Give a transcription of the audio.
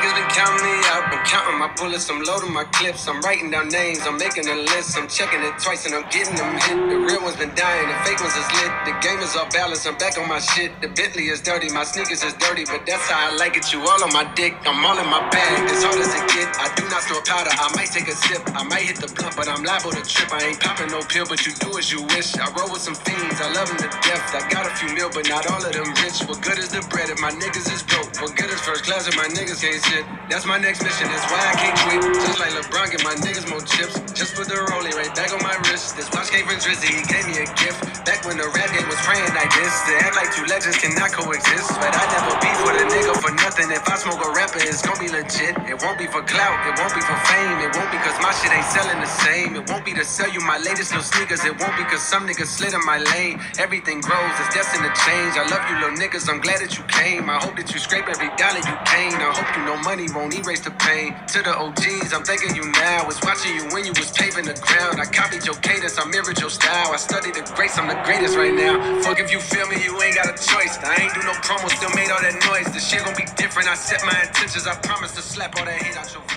niggas been counting me out. Been counting my bullets, I'm loading my clips. I'm writing down names, I'm making a list. I'm checking it twice and I'm getting them hit. The real ones been dying, the fake ones is lit. The game is off balance, I'm back on my shit. The Bentley is dirty, my sneakers is dirty, but that's how I like it. You all on my dick, I'm all in my bag. As hard as it get, I do not store powder. I might take a sip, I might hit the blunt, but I'm liable to trip. I ain't popping no pill, but you do as you wish. I roll with some fiends, I love them to death. I got a few mil, but not all of them rich. What good is the bread if my niggas is broke? What good is first class if my niggas can't sit? That's my next mission, that's why I can't quit. Just like LeBron, get my niggas more chips. Just put the rollie right back on my wrist. This watch came from Drizzy, he gave me a gift. Back when the rap game was praying like this. They act like two legends cannot coexist. But I never beef with a nigga for nothing. If I smoke a rapper, it's gonna be legit. It won't be for clout, it won't be for fame. It won't be cause my shit ain't selling the same. It won't be to sell you my latest little sneakers. It won't be cause some niggas slid in my lane. Everything grows, it's destined to change. I love you little niggas, I'm glad that you came. I hope that you scrape every dollar you gain. I hope you know money won't erase the pain. To the OGs, I'm thanking you now. Was watching you when you was paving the ground. I copied your cadence, I mirrored your style. I studied the greats, I'm the greatest right now. Fuck if you feel me, you ain't got a choice. I ain't do no promo, still made all that noise. The shit gon' be different, I set my intentions. I promise to slap all that hate out your